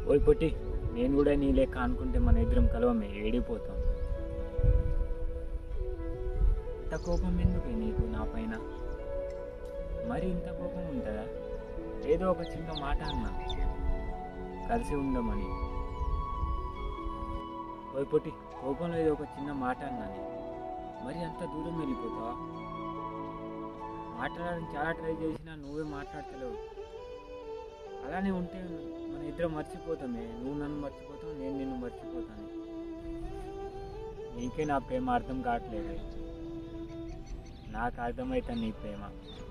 ఓయ్ పొట్టి, నేను కూడా నీ లెక్క అనుకుంటే మన ఇద్దరం కలవమే, ఏడిపోతాం. ఇంత కోపం ఎందుకు నీకు నా పైన? మరి ఇంత కోపం ఉంటుందా? ఏదో ఒక చిన్న మాట అన్నా కలిసి ఉండమని. ఓయ్ పొట్టి, కోపంలో ఏదో ఒక చిన్న మాట అన్నాని మరి అంత దూరం వెళ్ళిపోతావా? మాట్లాడడానికి చాలా ట్రై చేసినా నువ్వే మాట్లాడతలేవు. అలానే ఉంటే మన ఇద్దరం మర్చిపోతామే. నువ్వు నన్ను మర్చిపోతావు, నేను నిన్ను మర్చిపోతాను. నీకే నా ప్రేమ అర్థం కావట్లేదు. నాకు అర్థమవుతాను నీ ప్రేమ.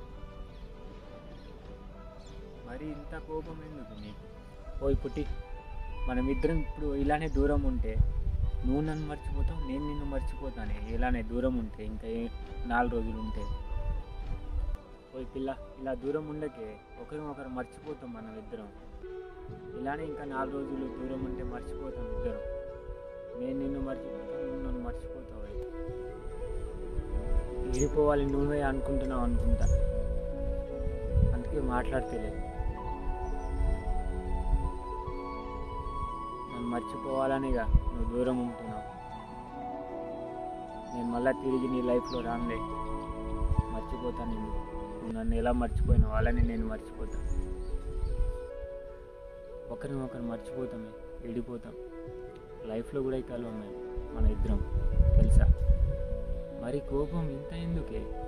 మరి ఇంత కోపం ఎందుకు నీకు? ఓయ్ పుట్టి, మనమిద్దరం ఇప్పుడు ఇలానే దూరం ఉంటే నువ్వు నన్ను మర్చిపోతావు, నేను నిన్ను మర్చిపోతాను. ఇలానే దూరం ఉంటే ఇంకా 4 రోజులు ఉంటే. ఓయ్ పిల్ల, ఇలా దూరం ఉండకే, ఒకరు మర్చిపోతాం మనం ఇద్దరం. ఇలానే ఇంకా 4 రోజులు దూరం ఉంటే మర్చిపోతాం ఇద్దరం. నేను నిన్ను మర్చిపోతాను, నువ్వు నన్ను మర్చిపోతావు. విడిపోవాలి నువ్వే అనుకుంటున్నావు అనుకుంటా, అందుకే మాట్లాడతలేదు. నన్ను మర్చిపోవాలనిగా నువ్వు దూరం ఉంటున్నావు. నేను మళ్ళీ తిరిగి నీ లైఫ్లో రానులే, మర్చిపోతాను నేను. నువ్వు నన్ను ఎలా మర్చిపోయినావు అలానే నేను మర్చిపోతాను. ఒకరినొకరు మర్చిపోతామే, విడిపోతాం. లైఫ్లో కూడా కలవం మేము మన ఇద్దరం, తెలుసా? మరి కోపం ఇంత ఎందుకే?